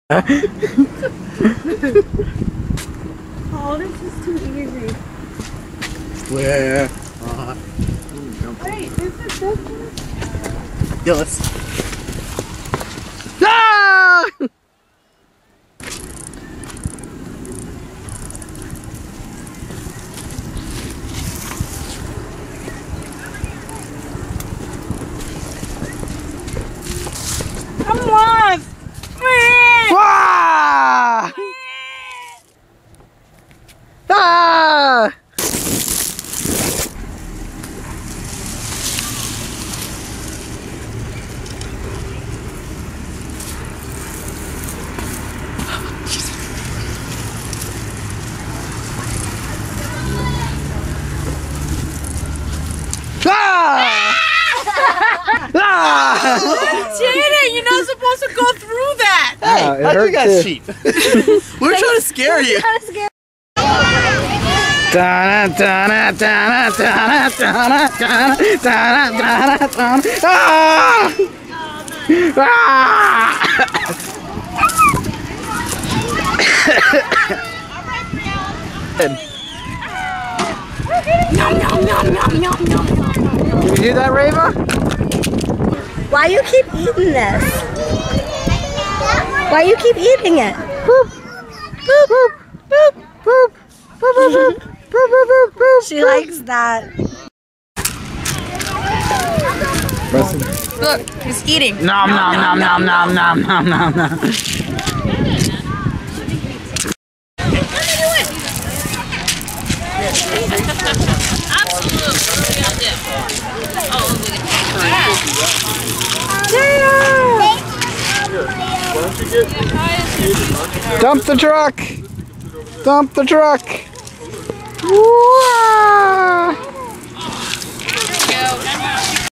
Oh, this is too easy. Where? Wait, this is this one? Yeah, let's. Ah! I'm lost! Ah! Ah! Cheating! You're not supposed to go through that! Hey, how'd you guys cheat? We were trying to scare you. Did you do that, Rava? Why you keep eating this? Why you keep eating it? Boop, boop, boop, boop, boop, boop, boop, boop, boop, boop, boop. She likes that. Look, he's eating. Nom nom nom nom nom nom nom nom nom. Dump the truck! Dump the truck! Whoa!